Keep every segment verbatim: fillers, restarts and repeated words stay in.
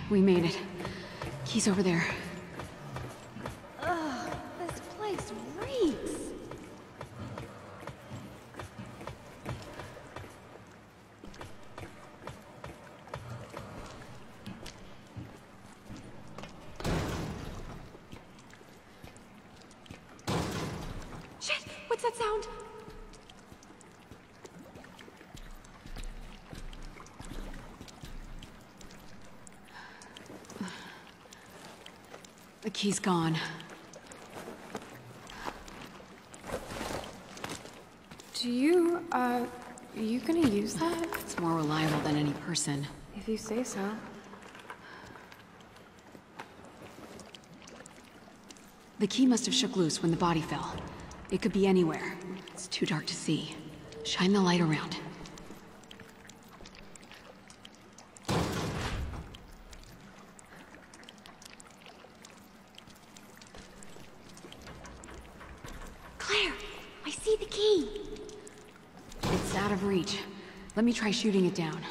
We made it. Key's over there. Ugh, this place reeks. Shit! What's that sound? The key's gone. Do you, uh, are you gonna use that? It's more reliable than any person. If you say so. The key must have shook loose when the body fell. It could be anywhere. It's too dark to see. Shine the light around. Claire, I see the key. It's out of reach. Let me try shooting it down.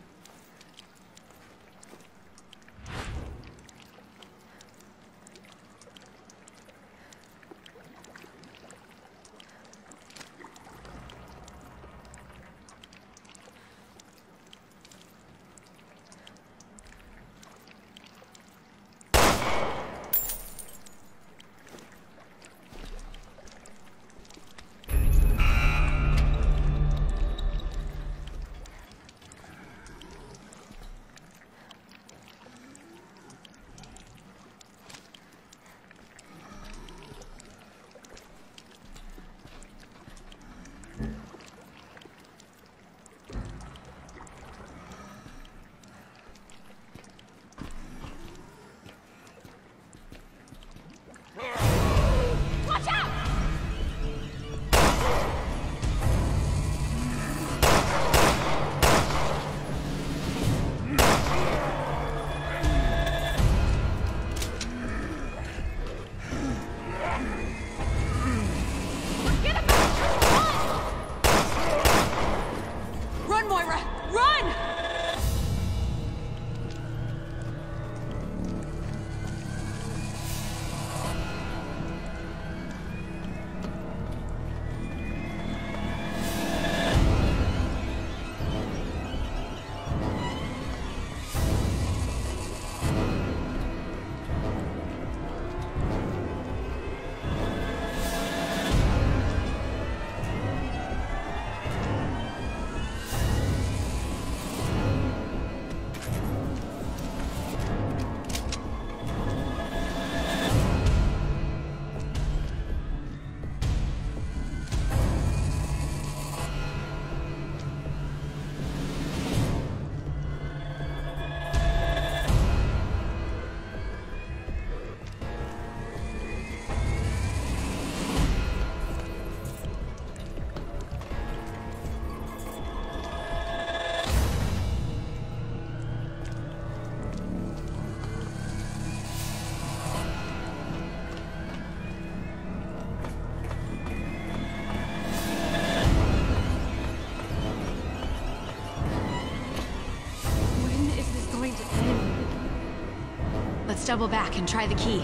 Let's double back and try the key.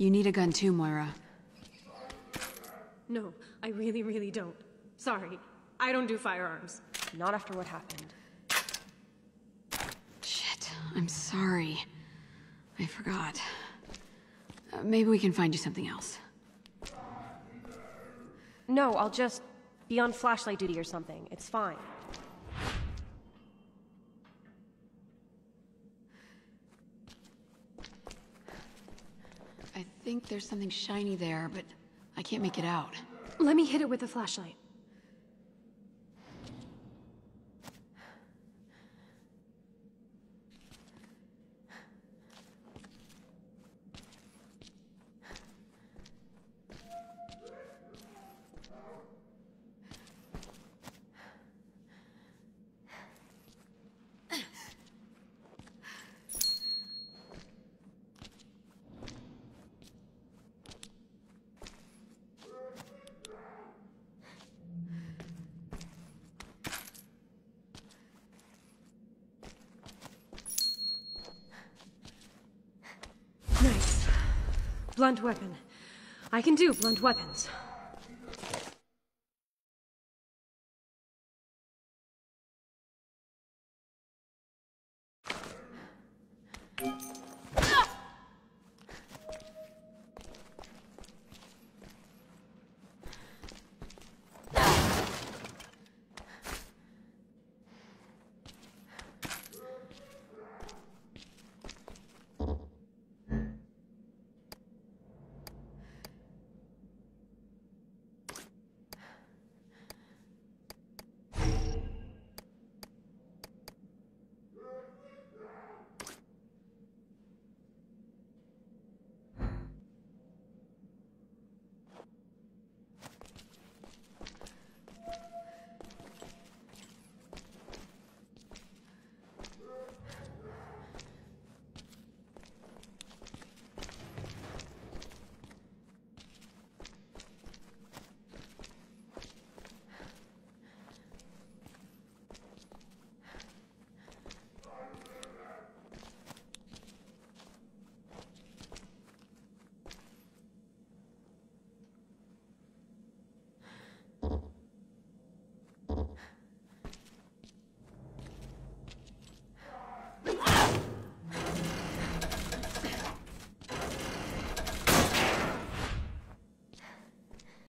You need a gun too, Moira. No, I really, really don't. Sorry, I don't do firearms. Not after what happened. Shit, I'm sorry. I forgot. Uh, maybe we can find you something else. No, I'll just be on flashlight duty or something. It's fine. I think there's something shiny there, but I can't make it out. Let me hit it with the flashlight. Nice. Blunt weapon. I can do blunt weapons.